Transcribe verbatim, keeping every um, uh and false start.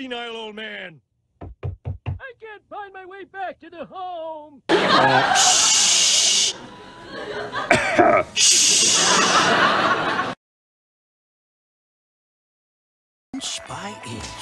senile old man. I can't find my way back to the home. Uh, shh. Shh. Inch by inch.